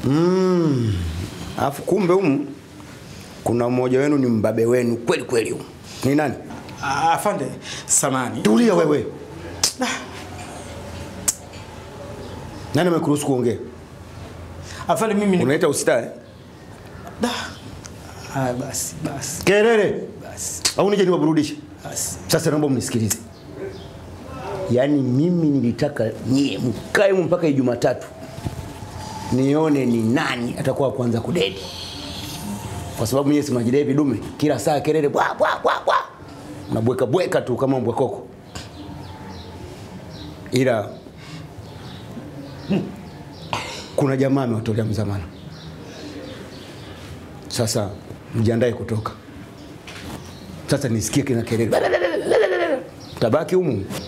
Alafu kumbe kuna mmoja wenu ni mbabe wenu kweli kweli Ni nani? Afande, samani. Tulia wewe. Nani amekuruhusu kuongea? Afande mimi unaita usita basi. Kelele. Basi. Au nije niwaburudishe? Basi. Sasa naomba mnisikilize. Yaani mimi nilitaka nyie mkae mpaka Jumatatu. Nione ni nani atakuwa kwanza kudedi. Kwa sababu mimi si majidevi dume, kila saa kelele bwa. Unabweka tu kama mbwa koko. Ila kuna jamaa amewatolea mzamana. Sasa mjiandae kutoka. Sasa nisikie kina kelele. Tabaki humu.